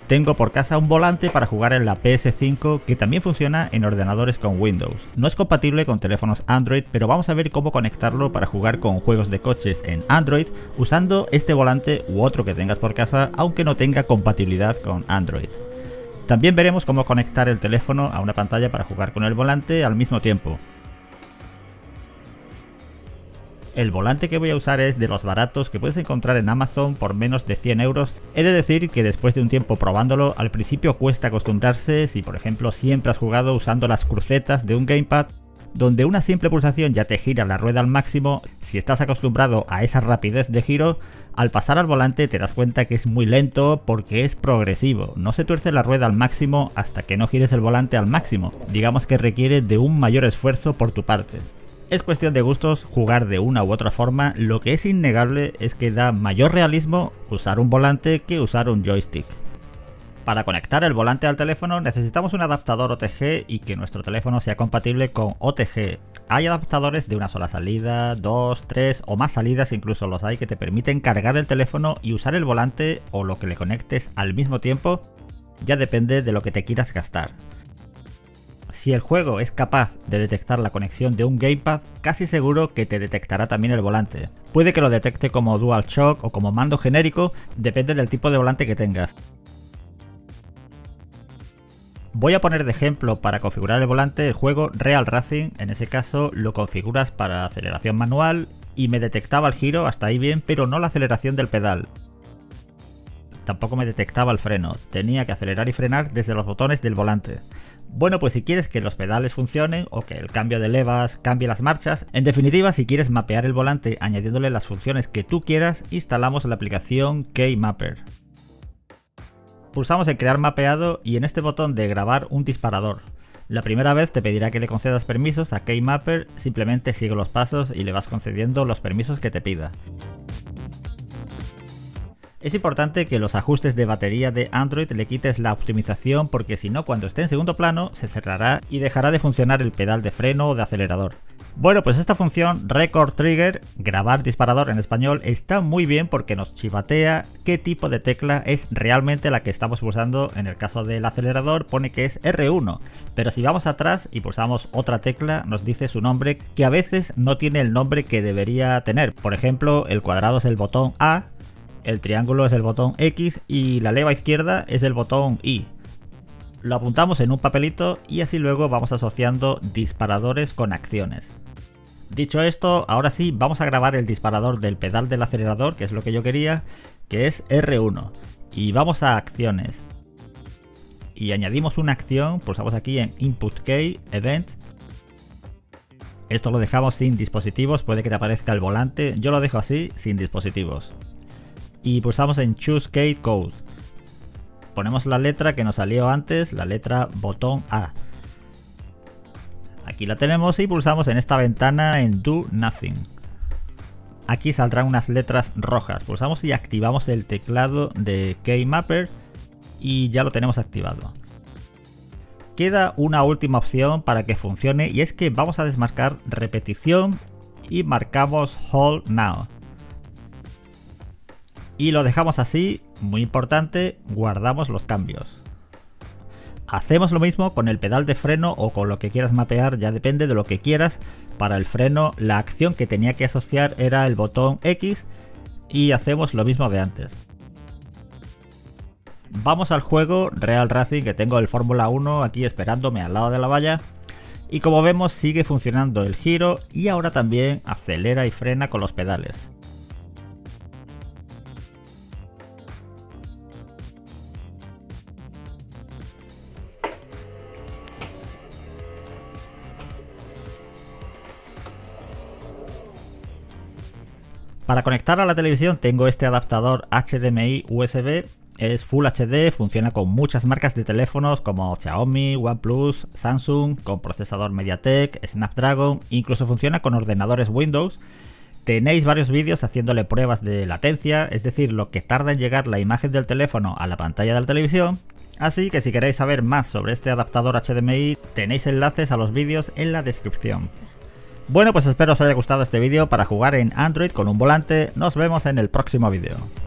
Tengo por casa un volante para jugar en la PS5 que también funciona en ordenadores con Windows. No es compatible con teléfonos Android, pero vamos a ver cómo conectarlo para jugar con juegos de coches en Android usando este volante u otro que tengas por casa, aunque no tenga compatibilidad con Android. También veremos cómo conectar el teléfono a una pantalla para jugar con el volante al mismo tiempo. El volante que voy a usar es de los baratos que puedes encontrar en Amazon por menos de 100 euros. He de decir que después de un tiempo probándolo, al principio cuesta acostumbrarse si por ejemplo siempre has jugado usando las crucetas de un gamepad, donde una simple pulsación ya te gira la rueda al máximo. Si estás acostumbrado a esa rapidez de giro, al pasar al volante te das cuenta que es muy lento porque es progresivo. No se tuerce la rueda al máximo hasta que no gires el volante al máximo. Digamos que requiere de un mayor esfuerzo por tu parte. Es cuestión de gustos jugar de una u otra forma. Lo que es innegable es que da mayor realismo usar un volante que usar un joystick. Para conectar el volante al teléfono necesitamos un adaptador OTG y que nuestro teléfono sea compatible con OTG. Hay adaptadores de una sola salida, 2, 3 o más salidas, incluso los hay que te permiten cargar el teléfono y usar el volante o lo que le conectes al mismo tiempo. Ya depende de lo que te quieras gastar. Si el juego es capaz de detectar la conexión de un gamepad, casi seguro que te detectará también el volante. Puede que lo detecte como DualShock o como mando genérico, depende del tipo de volante que tengas. Voy a poner de ejemplo para configurar el volante el juego Real Racing. En ese caso lo configuras para aceleración manual y me detectaba el giro, hasta ahí bien, pero no la aceleración del pedal. Tampoco me detectaba el freno, tenía que acelerar y frenar desde los botones del volante. Bueno, pues si quieres que los pedales funcionen o que el cambio de levas cambie las marchas, en definitiva si quieres mapear el volante añadiéndole las funciones que tú quieras, instalamos la aplicación KeyMapper. Pulsamos en crear mapeado y en este botón de grabar un disparador. La primera vez te pedirá que le concedas permisos a KeyMapper, simplemente sigue los pasos y le vas concediendo los permisos que te pida. Es importante que los ajustes de batería de Android le quites la optimización porque si no cuando esté en segundo plano se cerrará y dejará de funcionar el pedal de freno o de acelerador. Bueno, pues esta función Record Trigger, grabar disparador en español, está muy bien porque nos chivatea qué tipo de tecla es realmente la que estamos pulsando. En el caso del acelerador pone que es R1, pero si vamos atrás y pulsamos otra tecla nos dice su nombre, que a veces no tiene el nombre que debería tener. Por ejemplo, el cuadrado es el botón A, el triángulo es el botón X y la leva izquierda es el botón Y. Lo apuntamos en un papelito y así luego vamos asociando disparadores con acciones. Dicho esto, ahora sí vamos a grabar el disparador del pedal del acelerador, que es lo que yo quería, que es R1. Y vamos a acciones. Y añadimos una acción, pulsamos aquí en Input Key, Event. Esto lo dejamos sin dispositivos, puede que te aparezca el volante, yo lo dejo así, sin dispositivos. Y pulsamos en Choose Key Code. Ponemos la letra que nos salió antes, la letra botón A. Aquí la tenemos y pulsamos en esta ventana en Do Nothing. Aquí saldrán unas letras rojas. Pulsamos y activamos el teclado de KeyMapper y ya lo tenemos activado. Queda una última opción para que funcione y es que vamos a desmarcar repetición y marcamos Hold Now. Y lo dejamos así, muy importante, guardamos los cambios. Hacemos lo mismo con el pedal de freno o con lo que quieras mapear, ya depende de lo que quieras. Para el freno la acción que tenía que asociar era el botón X y hacemos lo mismo de antes. Vamos al juego Real Racing, que tengo el Fórmula 1 aquí esperándome al lado de la valla. Y como vemos sigue funcionando el giro y ahora también acelera y frena con los pedales. Para conectar a la televisión tengo este adaptador HDMI USB, es Full HD, funciona con muchas marcas de teléfonos como Xiaomi, OnePlus, Samsung, con procesador MediaTek, Snapdragon, incluso funciona con ordenadores Windows. Tenéis varios vídeos haciéndole pruebas de latencia, es decir, lo que tarda en llegar la imagen del teléfono a la pantalla de la televisión. Así que si queréis saber más sobre este adaptador HDMI, tenéis enlaces a los vídeos en la descripción. Bueno, pues espero os haya gustado este vídeo para jugar en Android con un volante. Nos vemos en el próximo vídeo.